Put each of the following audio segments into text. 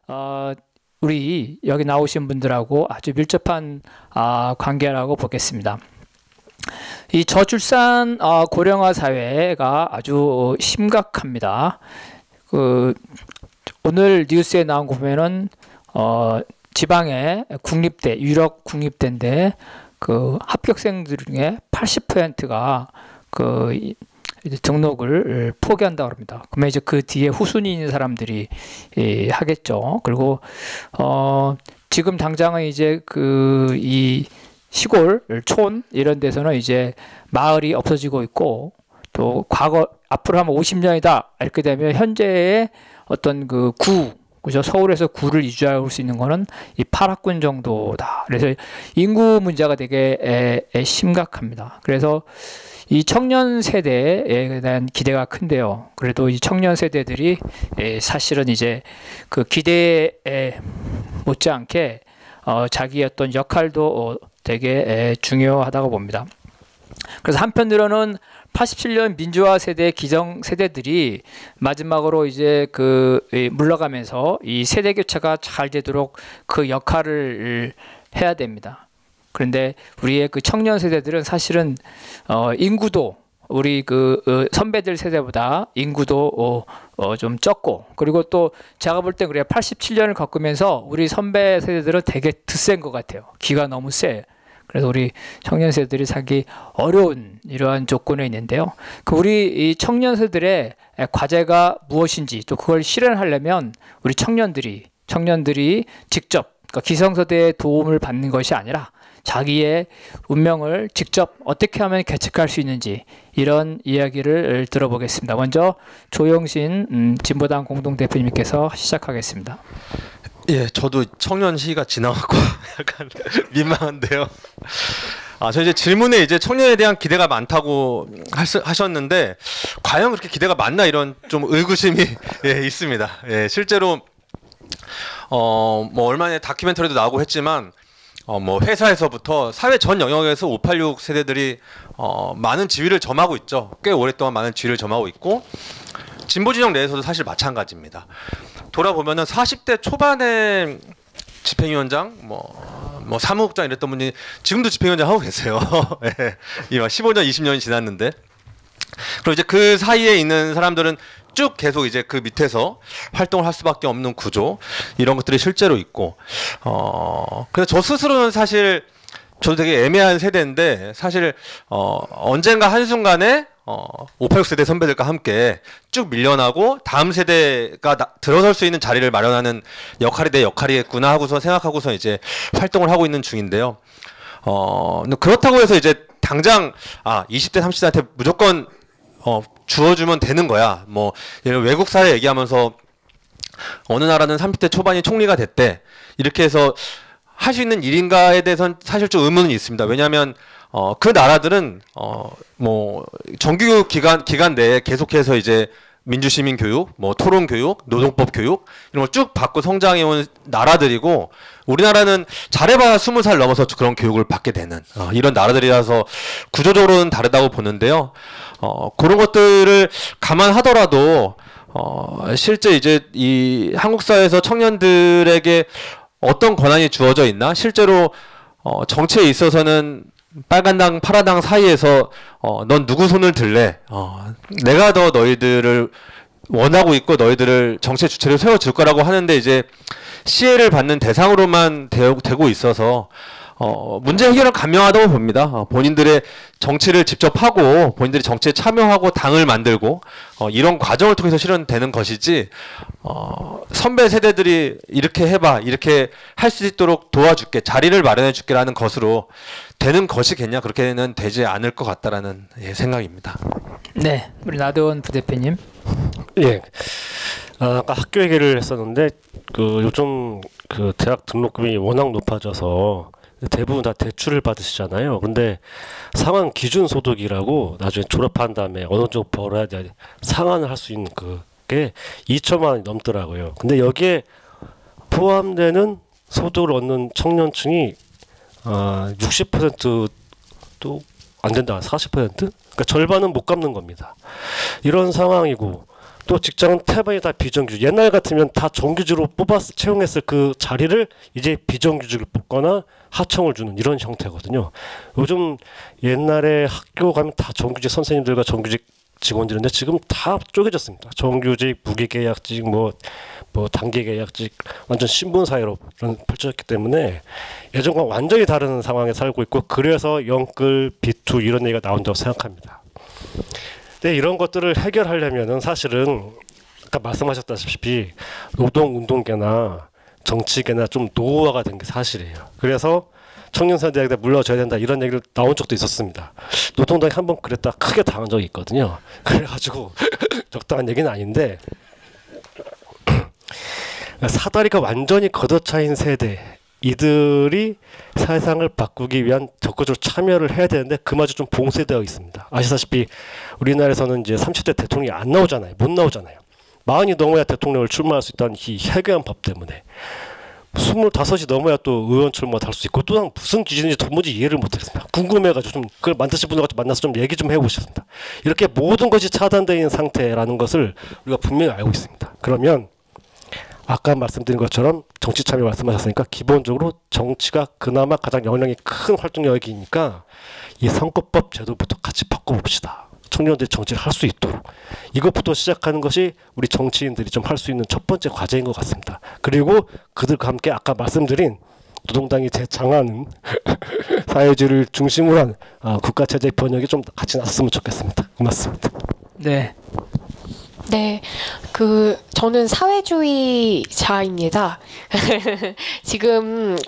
우리 여기 나오신 분들하고 아주 밀접한 관계라고 보겠습니다. 이 저출산 고령화 사회가 아주 심각합니다. 오늘 뉴스에 나온 거 보면은 지방의 국립대, 유력 국립대인데 합격생들 중에 80%가 이제 등록을 포기한다고 합니다. 그러면 이제 그 뒤에 후순위 있는 사람들이 하겠죠. 그리고 지금 당장은 이제 이 시골, 촌 이런 데서는 이제 마을이 없어지고 있고, 또 과거 앞으로 하면 50년이다 이렇게 되면 현재의 어떤 그죠? 서울에서 구를 유지할 수 있는 거는 이 8학군 정도다. 그래서 인구 문제가 되게 심각합니다. 그래서 이 청년 세대에 대한 기대가 큰데요. 그래도 이 청년 세대들이 사실은 이제 그 기대에 못지않게 자기의 어떤 역할도 되게 중요하다고 봅니다. 그래서 한편으로는 87년 민주화 세대 기성 세대들이 마지막으로 이제 물러가면서 이 세대 교체가 잘 되도록 그 역할을 해야 됩니다. 그런데 우리의 청년 세대들은 사실은 인구도 우리 선배들 세대보다 인구도 좀 적고, 그리고 또 제가 볼 때 그래요. 87년을 겪으면서 우리 선배 세대들은 되게 드센 것 같아요. 기가 너무 세. 그래서 우리 청년 세대들이 살기 어려운 이러한 조건에 있는데요. 우리 이 청년 세대들의 과제가 무엇인지, 또 그걸 실현하려면 우리 청년들이 직접 기성세대의 도움을 받는 것이 아니라 자기의 운명을 직접 어떻게 하면 개척할 수 있는지, 이런 이야기를 들어보겠습니다. 먼저 조영신 진보당 공동대표님께서 시작하겠습니다. 예, 저도 청년 시기가 지나갔고 약간 민망한데요. 저 이제 질문에 이제 청년에 대한 기대가 많다고 하셨는데, 과연 그렇게 기대가 많나, 이런 좀 의구심이 있습니다. 예, 실제로 뭐 얼마 전에 다큐멘터리도 나오고 했지만, 뭐 회사에서부터 사회 전 영역에서 586 세대들이 많은 지위를 점하고 있죠. 꽤 오랫동안 많은 지위를 점하고 있고, 진보 진영 내에서도 사실 마찬가지입니다. 돌아보면은 40대 초반에 집행위원장, 뭐 사무국장 이랬던 분이 지금도 집행위원장 하고 계세요. 예, 15년, 20년이 지났는데, 그리고 이제 그 사이에 있는 사람들은 쭉 계속 이제 그 밑에서 활동을 할 수밖에 없는 구조, 이런 것들이 실제로 있고, 그래서 저 스스로는 사실 저도 되게 애매한 세대인데, 사실 언젠가 한순간에 586 세대 선배들과 함께 쭉 밀려나고 다음 세대가 들어설 수 있는 자리를 마련하는 역할이 내 역할이겠구나 하고서 생각하고서 이제 활동을 하고 있는 중인데요. 그렇다고 해서 이제 당장 20대 30대한테 무조건 주어주면 되는 거야. 뭐 예를 외국 사례 얘기하면서 어느 나라는 30대 초반이 총리가 됐대, 이렇게 해서 할 수 있는 일인가에 대해서는 사실 좀 의문이 있습니다. 왜냐하면 그 나라들은 뭐 정규교육 기간 내에 계속해서 이제 민주시민 교육, 뭐 토론 교육, 노동법 교육 이런 걸 쭉 받고 성장해온 나라들이고, 우리나라는 잘해봐야 20살 넘어서 그런 교육을 받게 되는 이런 나라들이라서 구조적으로는 다르다고 보는데요. 그런 것들을 감안하더라도 실제 이제 이 한국 사회에서 청년들에게 어떤 권한이 주어져 있나? 실제로 정치에 있어서는 빨간당, 파라당 사이에서 넌 누구 손을 들래? 내가 더 너희들을 원하고 있고 너희들을 정치의 주체로 세워줄 거라고 하는데, 이제 시혜를 받는 대상으로만 되고 있어서 문제 해결은 간명하다고 봅니다. 본인들의 정치를 직접 하고 본인들이 정치에 참여하고 당을 만들고 이런 과정을 통해서 실현되는 것이지, 선배 세대들이 이렇게 해봐, 이렇게 할 수 있도록 도와줄게, 자리를 마련해 줄게라는 것으로 되는 것이겠냐, 그렇게는 되지 않을 것 같다라는 생각입니다. 네, 우리 나도원 부대표님. 예, 아까 학교 얘기를 했었는데 요즘 대학 등록금이 워낙 높아져서 대부분 다 대출을 받으시잖아요. 근데 상환 기준 소득이라고 나중에 졸업한 다음에 어느 정도 벌어야 돼 상환을 할 수 있는 그게 2천만 원이 넘더라고요. 근데 여기에 포함되는 소득을 얻는 청년층이 60%도 안 된다, 40%? 그러니까 절반은 못 갚는 겁니다. 이런 상황이고, 또 직장은 태반이 다 비정규직. 옛날 같으면 다 정규직으로 뽑아서 채용했을 그 자리를 이제 비정규직을 뽑거나 하청을 주는 이런 형태거든요. 요즘 옛날에 학교 가면 다 정규직 선생님들과 정규직 직원들인데 지금 다 쪼개졌습니다. 정규직, 무기계약직, 뭐 단기계약직, 완전 신분사회로 펼쳐졌기 때문에 예전과 완전히 다른 상황에 살고 있고, 그래서 영끌, 비투 이런 얘기가 나온다고 생각합니다. 근데 이런 것들을 해결하려면은 사실은 아까 말씀하셨다시피 노동운동계나 정치계나 좀 노후화가 된 게 사실이에요. 그래서 청년세대에게 물러줘야 된다 이런 얘기를 나온 적도 있었습니다. 노동당이 한번 그랬다 크게 당한 적이 있거든요. 그래가지고 적당한 얘기는 아닌데, 사다리가 완전히 걷어차인 세대, 이들이 세상을 바꾸기 위한 적극적으로 참여를 해야 되는데 그마저 좀 봉쇄되어 있습니다. 아시다시피 우리나라에서는 이제 30대 대통령이 안 나오잖아요. 못 나오잖아요. 40이 넘어야 대통령을 출마할 수 있다는 이 해괴한 법 때문에 25이 넘어야 또 의원 출마할 수 있고, 또 무슨 기준인지 도무지 이해를 못하겠습니다. 궁금해가지고 좀 그걸 만드신 분들과 만나서 좀 얘기 좀 해보셨습니다. 이렇게 모든 것이 차단되어 있는 상태라는 것을 우리가 분명히 알고 있습니다. 그러면 아까 말씀드린 것처럼 정치 참여 말씀하셨으니까 기본적으로 정치가 그나마 가장 영향이 큰 활동 영역이니까 이 선거법 제도부터 같이 바꿔봅시다. 청년들이 정치를 할 수 있도록 이것부터 시작하는 것이 우리 정치인들이 좀 할 수 있는 첫 번째 과제인 것 같습니다. 그리고 그들과 함께 아까 말씀드린 노동당이 재창하는 사회주의를 중심으로 한 국가체제 번역이 좀 같이 나섰으면 좋겠습니다. 고맙습니다. 네. 네, 저는 사회주의자입니다. 지금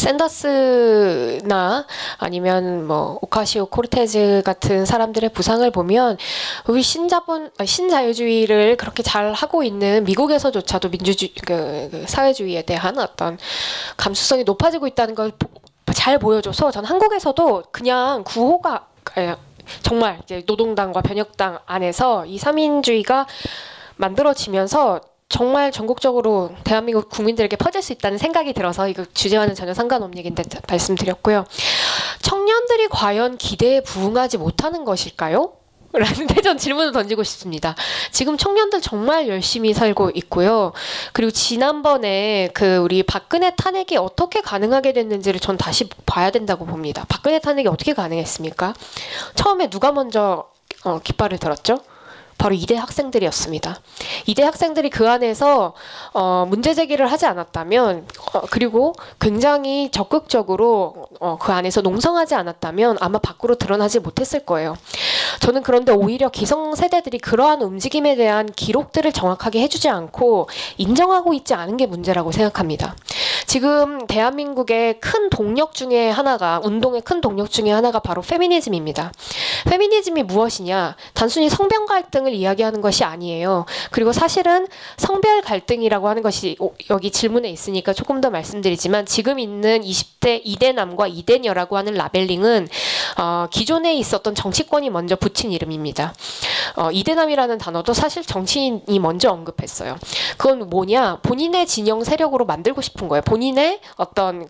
샌더스나 아니면 뭐 오카시오 코르테즈 같은 사람들의 부상을 보면 우리 신자유주의를 그렇게 잘 하고 있는 미국에서조차도 사회주의에 대한 어떤 감수성이 높아지고 있다는 걸 잘 보여줘서 전 한국에서도 그냥 구호가 정말 이제 노동당과 변혁당 안에서 이 삼인주의가 만들어지면서 정말 전국적으로 대한민국 국민들에게 퍼질 수 있다는 생각이 들어서 이거 주제와는 전혀 상관없는 얘기인데 말씀드렸고요. 청년들이 과연 기대에 부응하지 못하는 것일까요? 라는 대전 질문을 던지고 싶습니다. 지금 청년들 정말 열심히 살고 있고요. 그리고 지난번에 우리 박근혜 탄핵이 어떻게 가능하게 됐는지를 전 다시 봐야 된다고 봅니다. 박근혜 탄핵이 어떻게 가능했습니까? 처음에 누가 먼저 깃발을 들었죠? 바로 이대 학생들이었습니다. 이대 학생들이 그 안에서 문제 제기를 하지 않았다면, 그리고 굉장히 적극적으로 그 안에서 농성하지 않았다면 아마 밖으로 드러나지 못했을 거예요. 저는 그런데 오히려 기성세대들이 그러한 움직임에 대한 기록들을 정확하게 해주지 않고 인정하고 있지 않은 게 문제라고 생각합니다. 지금 대한민국의 큰 동력 중에 하나가, 운동의 큰 동력 중에 하나가 바로 페미니즘입니다. 페미니즘이 무엇이냐? 단순히 성별 갈등을 이야기하는 것이 아니에요. 그리고 사실은 성별 갈등이라고 하는 것이 여기 질문에 있으니까 조금 더 말씀드리지만, 지금 있는 20대 이대남과 이대녀라고 하는 라벨링은 기존에 있었던 정치권이 먼저 붙인 이름입니다. 이대남이라는 단어도 사실 정치인이 먼저 언급했어요. 그건 뭐냐? 본인의 진영 세력으로 만들고 싶은 거예요. 본인의 어떤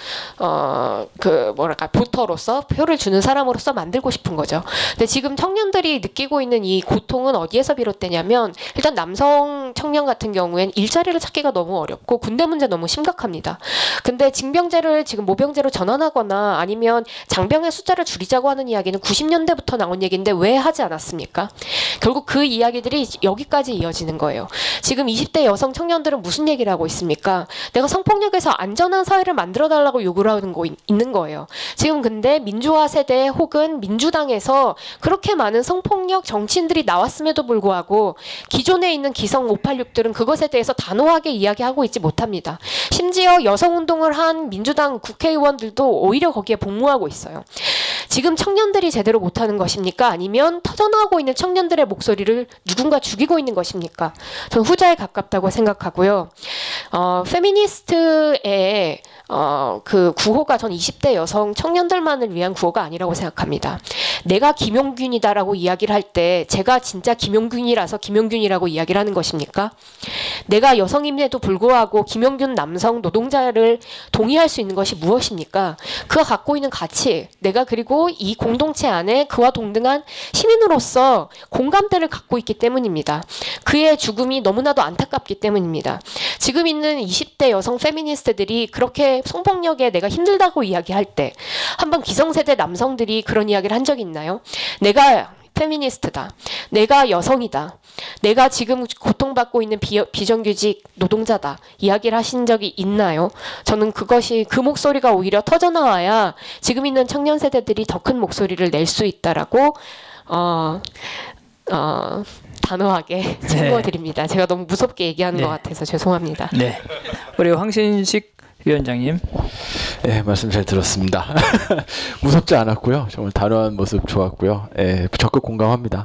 보터로서, 표를 주는 사람으로서 만들고 싶은 거죠. 근데 지금 청년들이 느끼고 있는 이 고통은 어디에서 비롯되냐면, 일단 남성 청년 같은 경우엔 일자리를 찾기가 너무 어렵고 군대 문제 너무 심각합니다. 근데 징병제를 지금 모병제로 전환하거나 아니면 장병의 숫자를 줄이자고 하는 이야기는 90년대부터 나온 얘기인데 왜 하지 않았습니까? 결국 그 이야기들이 여기까지 이어지는 거예요. 지금 20대 여성 청년들은 무슨 얘기를 하고 있습니까? 내가 성폭력에서 안전한 사회를 만들어달라고 요구를 하는 거 있는 거예요. 지금 근데 민주화 세대 혹은 민주당에서 그렇게 많은 성폭력 정치인들이 나왔음에도 불구하고 기존에 있는 기성 586들은 그것에 대해서 단호하게 이야기하고 있지 못합니다. 심지어 여성운동을 한 민주당 국회의원들도 오히려 거기에 복무하고 있어요. 지금 청년들이 제대로 못하는 것입니까? 아니면 터져나오고 있는 청년들의 목소리를 누군가 죽이고 있는 것입니까? 저는 후자에 가깝다고 생각하고요. 페미니스트의 그 구호가 전 20대 여성 청년들만을 위한 구호가 아니라고 생각합니다. 내가 김용균이다라고 이야기를 할 때 제가 진짜 김용균이라서 김용균이라고 이야기를 하는 것입니까? 내가 여성임에도 불구하고 김용균 남성 노동자를 동의할 수 있는 것이 무엇입니까? 그가 갖고 있는 가치, 내가 그리고 이 공동체 안에 그와 동등한 시민으로서 공감대를 갖고 있기 때문입니다. 그의 죽음이 너무나도 안타깝기 때문입니다. 지금 있는 20대 여성 페미니스트들이 그렇게 성폭력에 내가 힘들다고 이야기할 때 한번 기성세대 남성들이 그런 이야기를 한 적이 있나요? 내가 페미니스트다. 내가 여성이다. 내가 지금 고통받고 있는 비정규직 노동자다. 이야기를 하신 적이 있나요? 저는 그것이 그 목소리가 오히려 터져나와야 지금 있는 청년 세대들이 더 큰 목소리를 낼 수 있다라고 단호하게 증거드립니다. 제가 너무 무섭게 얘기하는 것 같아서 죄송합니다. 네, 우리 황신식 위원장님. 네, 말씀 잘 들었습니다. 무섭지 않았고요. 정말 단호한 모습 좋았고요. 적극 공감합니다.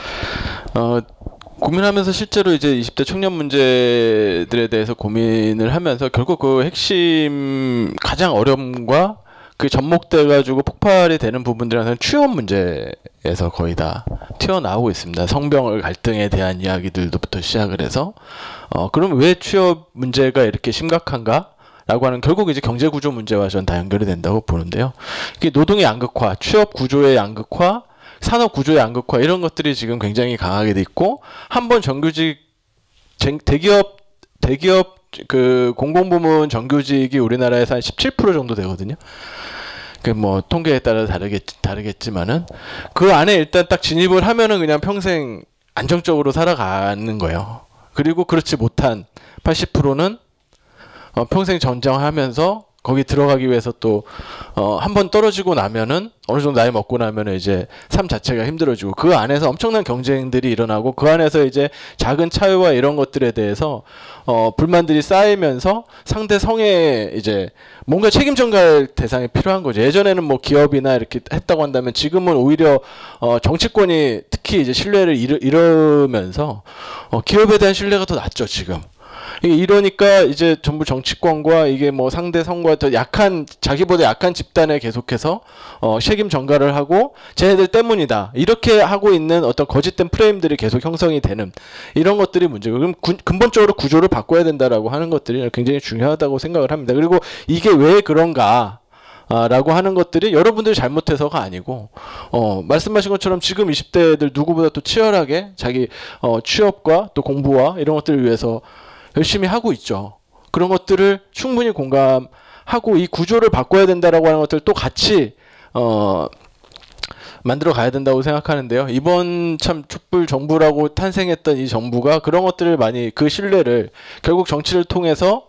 고민하면서 실제로 이제 20대 청년 문제들에 대해서 고민을 하면서 결국 그 핵심 가장 어려움과 그 접목돼 가지고 폭발이 되는 부분들은 취업 문제에서 거의 다 튀어나오고 있습니다. 성별 갈등에 대한 이야기들부터 시작을 해서 그럼 왜 취업 문제가 이렇게 심각한가? 라고 하는 결국 이제 경제 구조 문제와 전 다 연결이 된다고 보는데요. 이게 노동의 양극화, 취업 구조의 양극화, 산업 구조의 양극화 이런 것들이 지금 굉장히 강하게 돼 있고 한번 정규직 대기업 그 공공부문 정규직이 우리나라에서 한 17% 정도 되거든요. 그 뭐 통계에 따라 다르겠지만은 그 안에 일단 딱 진입을 하면은 그냥 평생 안정적으로 살아가는 거예요. 그리고 그렇지 못한 80%는 평생 전장하면서 거기 들어가기 위해서 또 한 번 떨어지고 나면은 어느 정도 나이 먹고 나면은 이제 삶 자체가 힘들어지고 그 안에서 엄청난 경쟁들이 일어나고 그 안에서 이제 작은 차이와 이런 것들에 대해서 불만들이 쌓이면서 상대 성에 이제 뭔가 책임 전가할 대상이 필요한 거죠. 예전에는 뭐 기업이나 이렇게 했다고 한다면 지금은 오히려 정치권이 특히 이제 신뢰를 잃으면서 기업에 대한 신뢰가 더 낮죠 지금. 이러니까 이제 전부 정치권과 이게 뭐 상대 성과 더 약한 자기보다 약한 집단에 계속해서 책임 전가를 하고 쟤네들 때문이다 이렇게 하고 있는 어떤 거짓된 프레임들이 계속 형성이 되는 이런 것들이 문제고 그럼 근본적으로 구조를 바꿔야 된다라고 하는 것들이 굉장히 중요하다고 생각을 합니다. 그리고 이게 왜 그런가? 라고 하는 것들이 여러분들이 잘못해서가 아니고 말씀하신 것처럼 지금 20대들 누구보다 또 치열하게 자기 취업과 또 공부와 이런 것들을 위해서 열심히 하고 있죠. 그런 것들을 충분히 공감하고 이 구조를 바꿔야 된다라고 하는 것들을 또 같이 만들어 가야 된다고 생각하는데요. 이번 참 촛불 정부라고 탄생했던 이 정부가 그런 것들을 많이 그 신뢰를 결국 정치를 통해서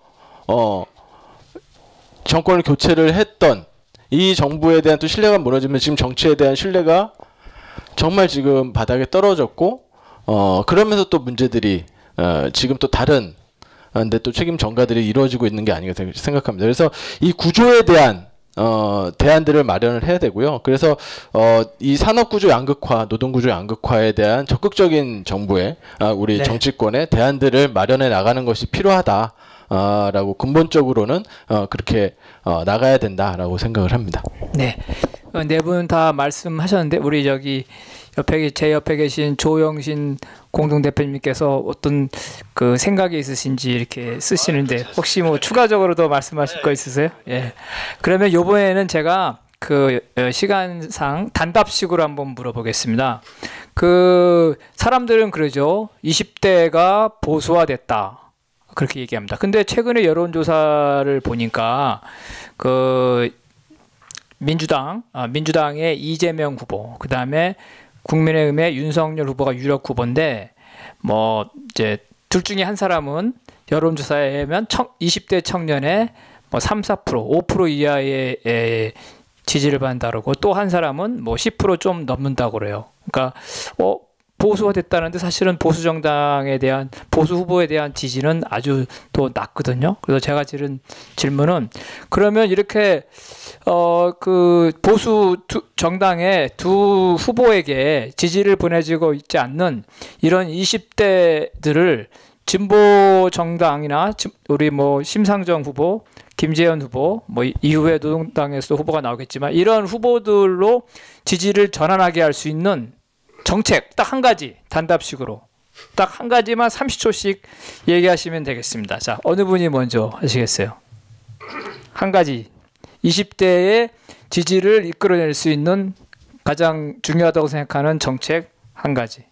정권을 교체를 했던 이 정부에 대한 또 신뢰가 무너지면 지금 정치에 대한 신뢰가 정말 지금 바닥에 떨어졌고 그러면서 또 문제들이 지금 또 다른 근데 또 책임 전가들이 이루어지고 있는 게 아닌가 생각합니다. 그래서 이 구조에 대한 대안들을 마련을 해야 되고요. 그래서 이 산업구조 양극화, 노동구조 양극화에 대한 적극적인 정부의 우리 정치권의 대안들을 마련해 나가는 것이 필요하다. 라고 근본적으로는 그렇게 나가야 된다라고 생각을 합니다. 네, 네 분 다 말씀하셨는데 우리 제 옆에 계신 조영신 공동대표님께서 어떤 그 생각이 있으신지 이렇게 쓰시는데 혹시 뭐 추가적으로 더 말씀하실 거 있으세요? 예. 그러면 이번에는 제가 그 시간상 단답식으로 한번 물어보겠습니다. 그 사람들은 그러죠. 20대가 보수화됐다. 그렇게 얘기합니다. 근데 최근에 여론조사를 보니까 그 민주당의 이재명 후보, 그 다음에 국민의힘의 윤석열 후보가 유력 후보인데 뭐 이제 둘 중에 한 사람은 여론조사에 하면 20대 청년의 뭐 3, 4%, 5% 이하의 지지를 받는다고 또 한 사람은 뭐 10% 좀 넘는다고 그래요. 그러니까 보수화됐다는데 사실은 보수 정당에 대한 보수 후보에 대한 지지는 아주 더 낮거든요. 그래서 제가 드린 질문은 그러면 이렇게 그 보수 정당의 두 후보에게 지지를 보내지고 있지 않는 이런 20대들을 진보 정당이나 우리 뭐 심상정 후보, 김재현 후보, 뭐 이후에 노동당에서 후보가 나오겠지만 이런 후보들로 지지를 전환하게 할 수 있는 정책 딱 한 가지 단답식으로 딱 한 가지만 30초씩 얘기하시면 되겠습니다. 자, 어느 분이 먼저 하시겠어요? 한 가지 20대의 지지를 이끌어낼 수 있는 가장 중요하다고 생각하는 정책 한 가지.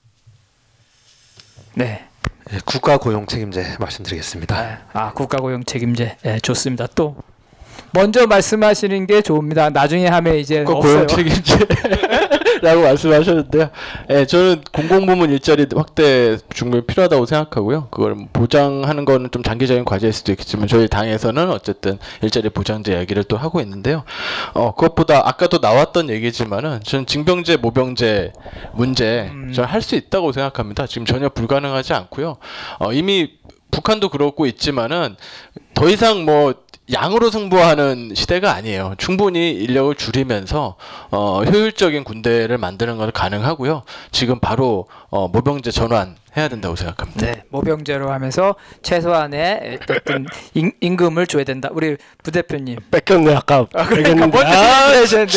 네. 예, 국가 고용 책임제 말씀드리겠습니다. 국가 고용 책임제. 네, 좋습니다. 또 먼저 말씀하시는 게 좋습니다. 나중에 하면 이제 국가 없어요. 고용 책임제라고 말씀하셨는데요. 예, 저는 공공부문 일자리 확대 중국에 필요하다고 생각하고요. 그걸 보장하는 거는 좀 장기적인 과제일 수도 있겠지만 저희 당에서는 어쨌든 일자리 보장제 이야기를 또 하고 있는데요. 그것보다 아까도 나왔던 얘기지만은 저는 징병제, 모병제 문제 저는 할 수 있다고 생각합니다. 지금 전혀 불가능하지 않고요. 이미 북한도 그러고 있지만은 더 이상 뭐 양으로 승부하는 시대가 아니에요. 충분히 인력을 줄이면서 효율적인 군대를 만드는 건 가능하고요. 지금 바로 모병제 전환해야 된다고 생각합니다. 네, 모병제로 하면서 최소한의 어떤 임금을 줘야 된다. 우리 부대표님. 뺏겼네 아까. 그러니까 먼저 내셨는데.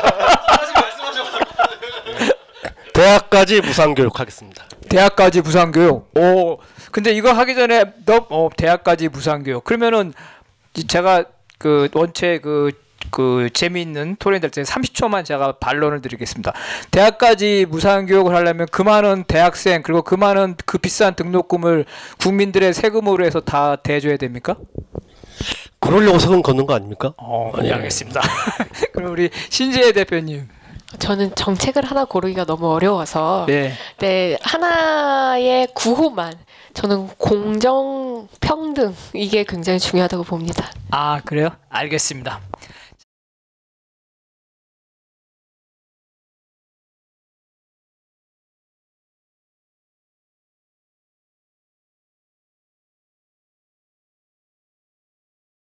대학까지 무상교육 하겠습니다. 대학까지 무상교육. 오, 근데 이거 하기 전에 대학까지 무상교육. 그러면은 제가 그 원체 그 재미있는 토론이 될 때 30초만 제가 반론을 드리겠습니다. 대학까지 무상교육을 하려면 그 많은 대학생 그리고 그 많은 그 비싼 등록금을 국민들의 세금으로 해서 다 대줘야 됩니까? 그러려고 세금 걷는 거 아닙니까? 네, 알겠습니다. 그럼 우리 신재혜 대표님. 저는 정책을 하나 고르기가 너무 어려워서 네. 네, 하나의 구호만 저는 공정, 평등 이게 굉장히 중요하다고 봅니다. 아, 그래요? 알겠습니다.